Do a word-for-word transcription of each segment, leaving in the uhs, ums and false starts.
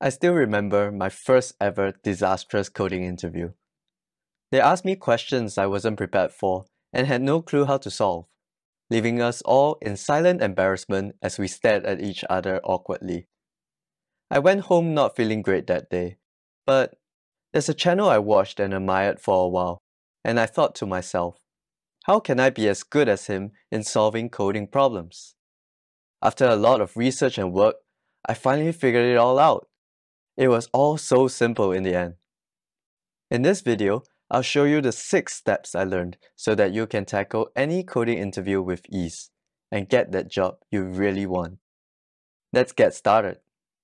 I still remember my first ever disastrous coding interview. They asked me questions I wasn't prepared for and had no clue how to solve, leaving us all in silent embarrassment as we stared at each other awkwardly. I went home not feeling great that day, but there's a channel I watched and admired for a while, and I thought to myself, how can I be as good as him in solving coding problems? After a lot of research and work, I finally figured it all out. It was all so simple in the end. In this video, I'll show you the six steps I learned so that you can tackle any coding interview with ease and get that job you really want. Let's get started.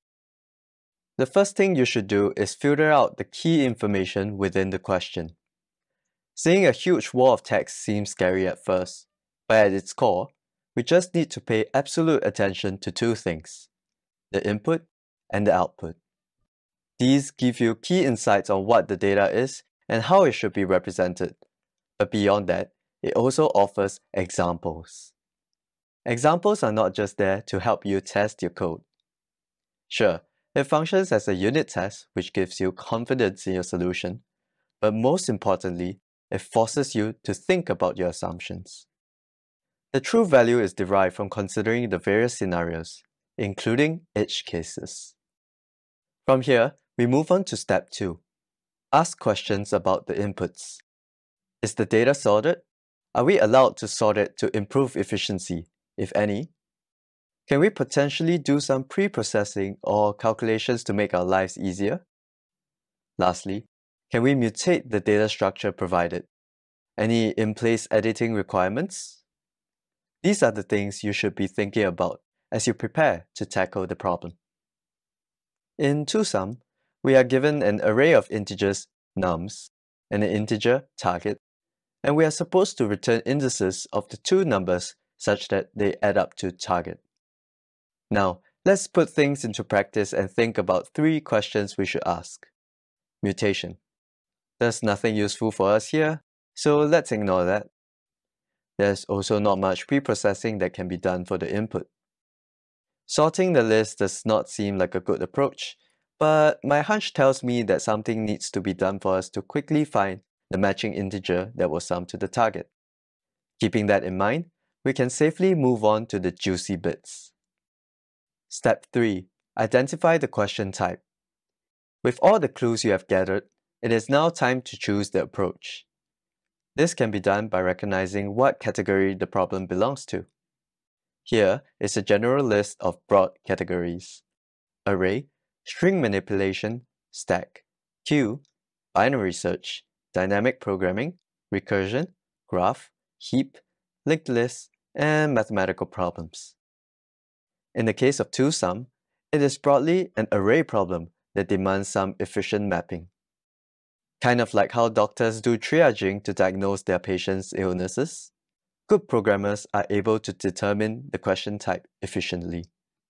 The first thing you should do is filter out the key information within the question. Seeing a huge wall of text seems scary at first, but at its core, we just need to pay absolute attention to two things: the input and the output. These give you key insights on what the data is and how it should be represented. But beyond that, it also offers examples. Examples are not just there to help you test your code. Sure, it functions as a unit test which gives you confidence in your solution, but most importantly, it forces you to think about your assumptions. The true value is derived from considering the various scenarios, including edge cases. From here, we move on to step two. Ask questions about the inputs. Is the data sorted? Are we allowed to sort it to improve efficiency, if any? Can we potentially do some pre-processing or calculations to make our lives easier? Lastly, can we mutate the data structure provided? Any in-place editing requirements? These are the things you should be thinking about as you prepare to tackle the problem. In TwoSum, we are given an array of integers, nums, and an integer, target, and we are supposed to return indices of the two numbers such that they add up to target. Now, let's put things into practice and think about three questions we should ask. Mutation. There's nothing useful for us here, so let's ignore that. There's also not much pre-processing that can be done for the input. Sorting the list does not seem like a good approach, but my hunch tells me that something needs to be done for us to quickly find the matching integer that will sum to the target. Keeping that in mind, we can safely move on to the juicy bits. Step three. Identify the question type. With all the clues you have gathered, it is now time to choose the approach. This can be done by recognizing what category the problem belongs to. Here is a general list of broad categories: array, string manipulation, stack, queue, binary search, dynamic programming, recursion, graph, heap, linked list, and mathematical problems. In the case of TwoSum, it is broadly an array problem that demands some efficient mapping. Kind of like how doctors do triaging to diagnose their patients' illnesses, good programmers are able to determine the question type efficiently.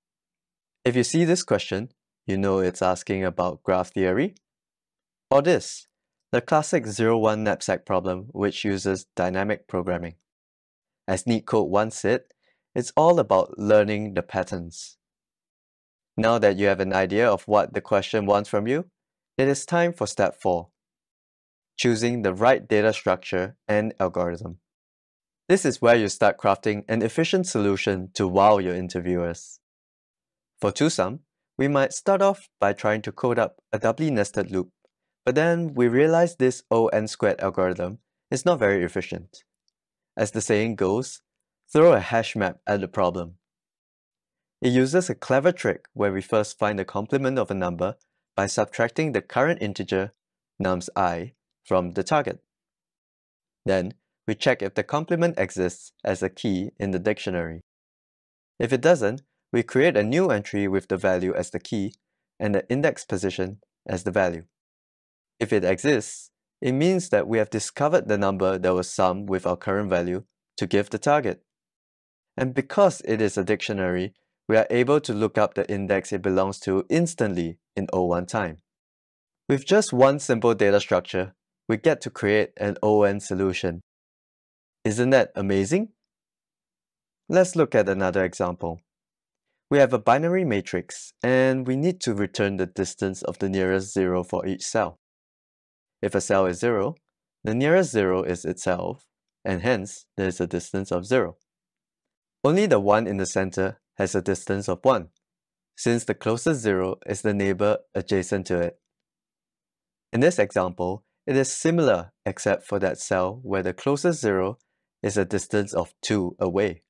If you see this question, you know it's asking about graph theory. Or this, the classic zero one knapsack problem which uses dynamic programming. As NeetCode once said, it's all about learning the patterns. Now that you have an idea of what the question wants from you, it is time for step four. Choosing the right data structure and algorithm. This is where you start crafting an efficient solution to wow your interviewers. For TwoSum, we might start off by trying to code up a doubly nested loop, but then we realize this O n squared algorithm is not very efficient. As the saying goes, throw a hash map at the problem. It uses a clever trick where we first find the complement of a number by subtracting the current integer, nums I, from the target. Then, we check if the complement exists as a key in the dictionary. If it doesn't, we create a new entry with the value as the key and the index position as the value. If it exists, it means that we have discovered the number that was summed with our current value to give the target. And because it is a dictionary, we are able to look up the index it belongs to instantly in O one time. With just one simple data structure, we get to create an O N solution. Isn't that amazing? Let's look at another example. We have a binary matrix, and we need to return the distance of the nearest zero for each cell. If a cell is zero, the nearest zero is itself, and hence there is a distance of zero. Only the one in the center has a distance of one, since the closest zero is the neighbor adjacent to it. In this example, it is similar except for that cell where the closest zero is a distance of two away.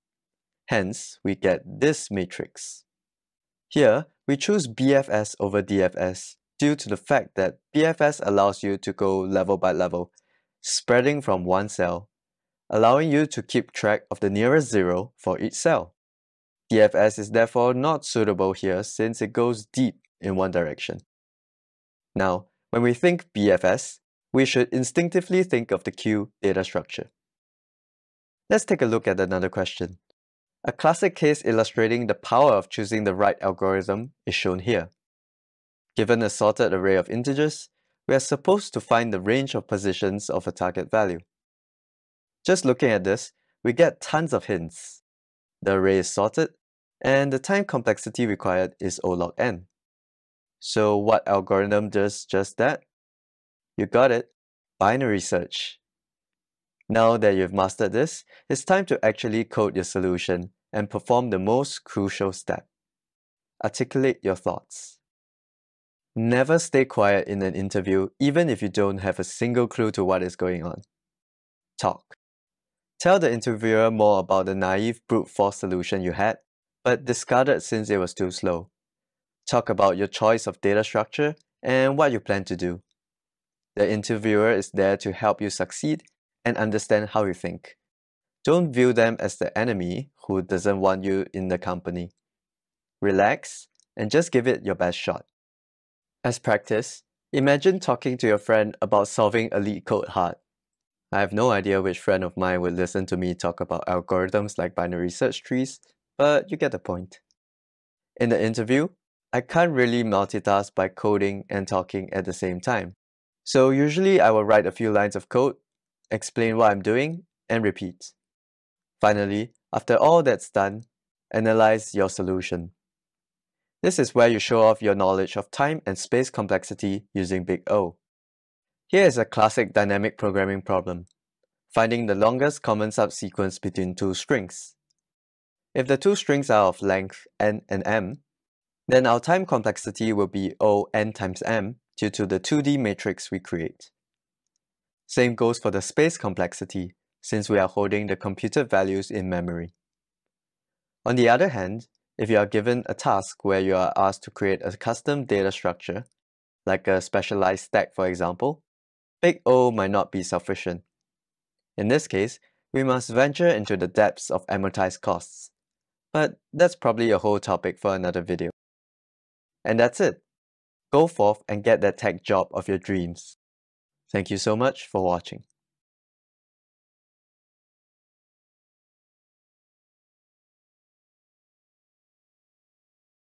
Hence, we get this matrix. Here, we choose B F S over D F S due to the fact that B F S allows you to go level by level, spreading from one cell, allowing you to keep track of the nearest zero for each cell. D F S is therefore not suitable here since it goes deep in one direction. Now, when we think B F S, we should instinctively think of the queue data structure. Let's take a look at another question. A classic case illustrating the power of choosing the right algorithm is shown here. Given a sorted array of integers, we are supposed to find the range of positions of a target value. Just looking at this, we get tons of hints. The array is sorted, and the time complexity required is O log n. So what algorithm does just that? You got it, binary search. Now that you've mastered this, it's time to actually code your solution and perform the most crucial step. Articulate your thoughts. Never stay quiet in an interview, even if you don't have a single clue to what is going on. Talk. Tell the interviewer more about the naive brute force solution you had, but discarded since it was too slow. Talk about your choice of data structure and what you plan to do. The interviewer is there to help you succeed and understand how you think. Don't view them as the enemy who doesn't want you in the company. Relax and just give it your best shot. As practice, imagine talking to your friend about solving a LeetCode hard. I have no idea which friend of mine would listen to me talk about algorithms like binary search trees, but you get the point. In the interview, I can't really multitask by coding and talking at the same time. So usually I will write a few lines of code, explain what I'm doing, and repeat. Finally, after all that's done, analyze your solution. This is where you show off your knowledge of time and space complexity using Big O. Here is a classic dynamic programming problem, finding the longest common subsequence between two strings. If the two strings are of length n and m, then our time complexity will be O n times m due to the two D matrix we create. Same goes for the space complexity, since we are holding the computed values in memory. On the other hand, if you are given a task where you are asked to create a custom data structure, like a specialized stack for example, Big O might not be sufficient. In this case, we must venture into the depths of amortized costs. But that's probably a whole topic for another video. And that's it. Go forth and get that tech job of your dreams. Thank you so much for watching.